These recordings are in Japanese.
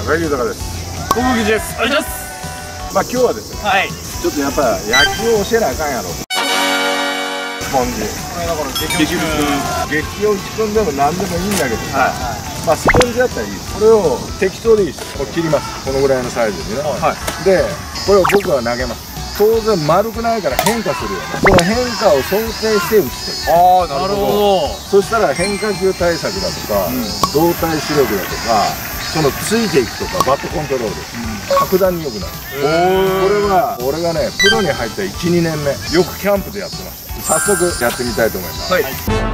高木豊です。 小麦です。お願いします。 まあ今日はですね、はい、ちょっとやっぱ野球を教えなあかんやろ。スポンジ。これだから激落ちくんでも何でもいいんだけどさ、まあスポンジだったらいいです。これを適当でいいです。切ります。このぐらいのサイズにね。はい。で、これを僕は投げます。当然丸くないから変化するよね。その変化を想定して打ちてる。ああ、なるほど。そしたら変化球対策だとか、動体視力だとか、そのついていくとかバットコントロール、格段に良くなる。これは俺がねプロに入った1、2年目よくキャンプでやってました。早速やってみたいと思います。はい。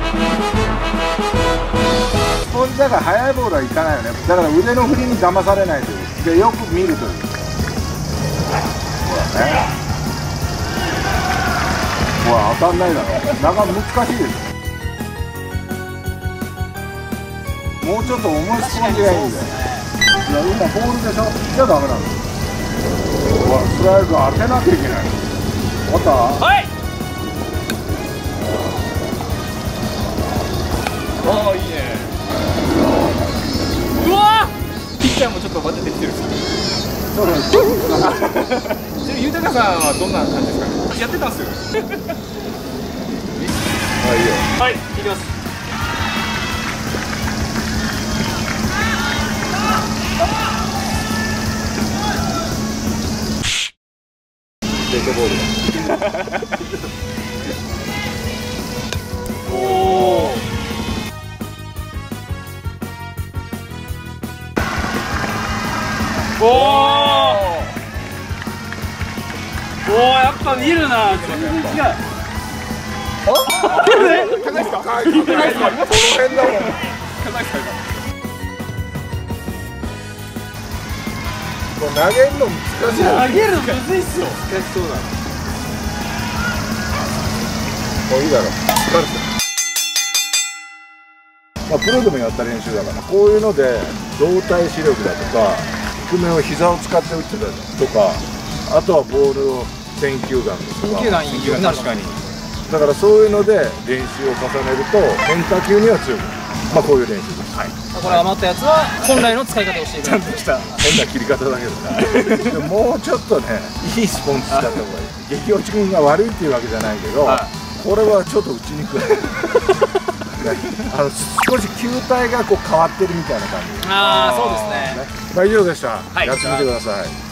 スポンジだから速いボールはいかないよね。だから腕の振りに騙されないという。でよく見るという。ほらね。ほら当たんないだろ。なかなか難しいです。もうちょっと重いスポンジがいいんだよ。いや今ボールでしょ。じゃダメなんだ。ほらスライド当てなきゃいけない。終わった？はい。 ああいいね。うわー。ピッチャーもちょっとバテてきてる。 そうなんです。 豊さんはどんな感じですかね。やってたんですよ。 あ、いいよ。 はい、いきます。 デッドボールだ。 おお。おお、やっぱ見るな。全然違う。 高いですか？高いですか？この辺だもん。高いですか？これ投げるの難しい。 投げるのむずいっすよ。 難しそうだな。もういいだろう。疲れてる。まあプロでもやった練習だから。こういうので動体視力だとか低めを膝を使って打ってたりとか、あとはボールを選球眼とか。選球眼いいよね。確かに。だからそういうので練習を重ねると変化球には強くなる。まあこういう練習です。はい。 これ余ったやつは本来の使い方をしている。 ちゃんとした変な切り方だけどな。もうちょっとねいいスポンジ使った方がいい。激落ち君が悪いっていうわけじゃないけど、これはちょっと打ちにくい。少し球体がこう変わってるみたいな感じ。 ああそうですね。 まあ以上でした。やってみてください。